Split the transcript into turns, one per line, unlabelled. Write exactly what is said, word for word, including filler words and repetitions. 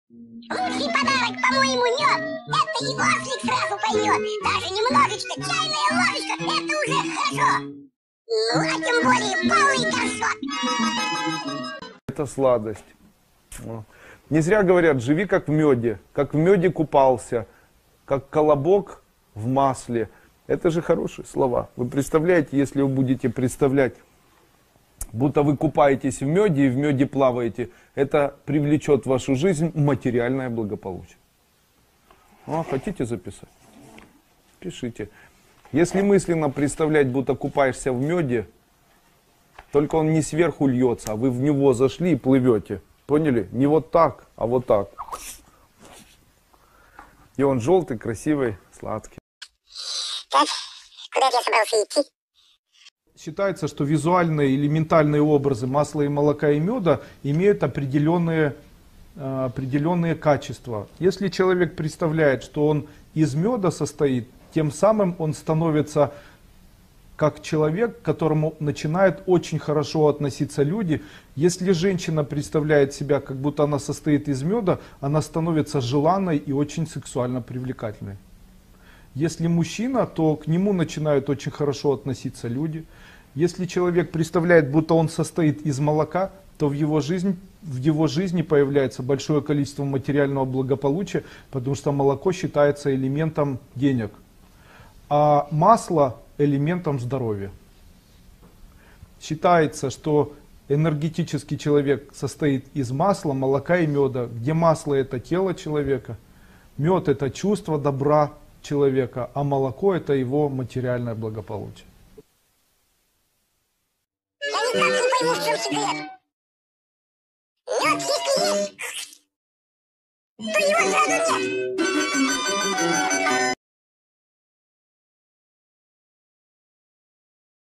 Лучший подарок, по-моему, мед. Это и ослик сразу поймет. Даже немножечко, чайная ложечка, это уже хорошо. Ну, а тем более полный горшок.
Это сладость. Не зря говорят, живи как в меде, как в меде купался, как колобок в масле. Это же хорошие слова. Вы представляете, если вы будете представлять, будто вы купаетесь в меде и в меде плаваете, это привлечет в вашу жизнь материальное благополучие. А, хотите записать? Пишите. Если мысленно представлять, будто купаешься в меде, только он не сверху льется, а вы в него зашли и плывете. Поняли? Не вот так, а вот так. И он желтый, красивый, сладкий.
Так, куда я собрался идти?
Считается, что визуальные или ментальные образы масла и молока и меда имеют определенные, определенные качества. Если человек представляет, что он из меда состоит, тем самым он становится как человек, к которому начинают очень хорошо относиться люди. Если женщина представляет себя, как будто она состоит из меда, она становится желанной и очень сексуально привлекательной. Если мужчина, то к нему начинают очень хорошо относиться люди. Если человек представляет, будто он состоит из молока, то в его, жизнь, в его жизни появляется большое количество материального благополучия, потому что молоко считается элементом денег, а масло элементом здоровья. Считается, что энергетический человек состоит из масла, молока и меда, где масло это тело человека, мед это чувство добра человека, а молоко это его материальное благополучие.
Я никак не пойму, в чем секрет. Мед, если есть, то его сразу нет.